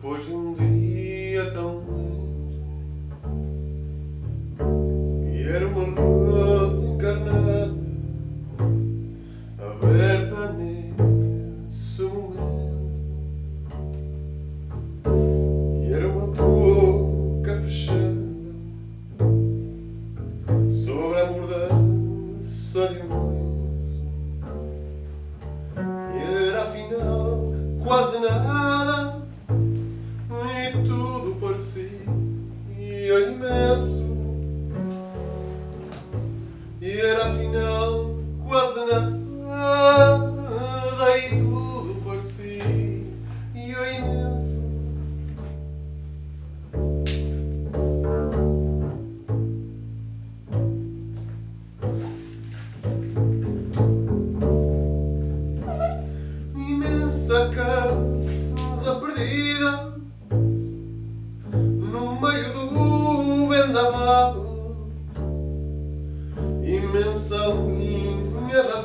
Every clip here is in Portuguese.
Depois de um dia tão lindo, e era uma rosa encarnada, aberta nesse momento, e era uma boca fechada sobre a mudança de um lenço, e era afinal quase nada, e tudo parecia imenso, e era afinal quase nada, e tudo parecia imenso. Imensa casa perdida no meio do vendaval, imensa linha da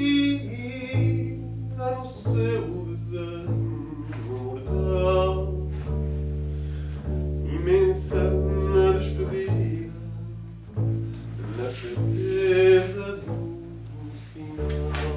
vida no seu desenho mortal, imensa na despedida, na certeza de um final.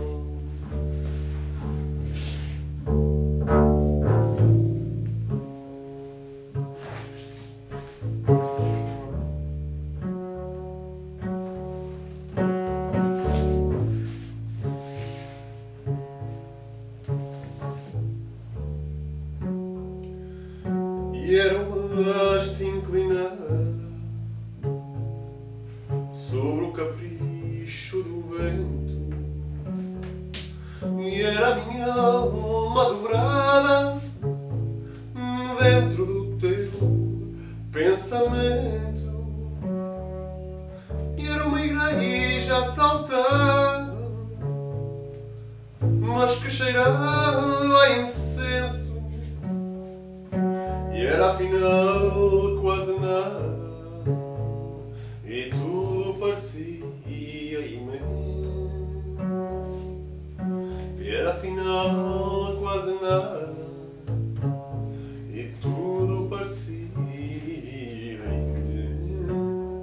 E era uma haste inclinada sobre o capricho do vento, e era a minha alma dobrada dentro do teu pensamento, e era uma igreja a saltar, mas que cheirava a incenso, e era afinal quase nada, e tudo parecia imenso, e era afinal quase nada, e tudo parecia imenso.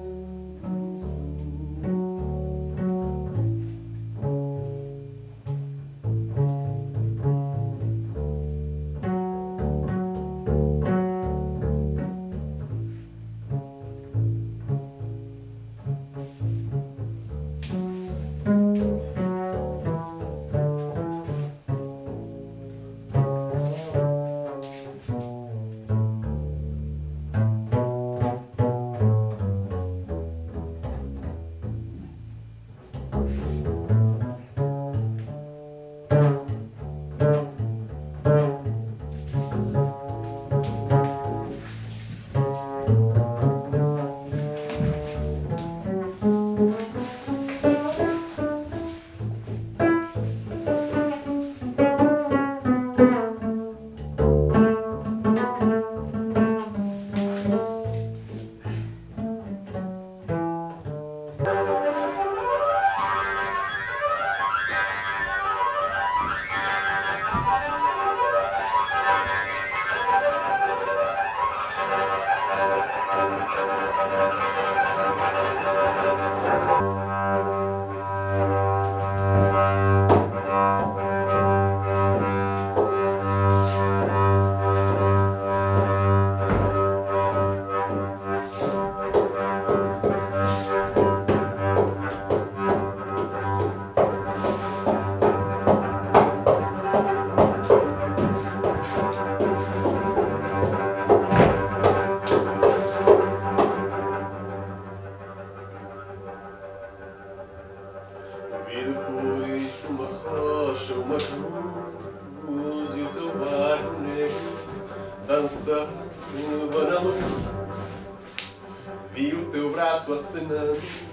Vi depois uma rocha, uma cruz e o teu barco negro dançava na luz. Vi o teu braço acenando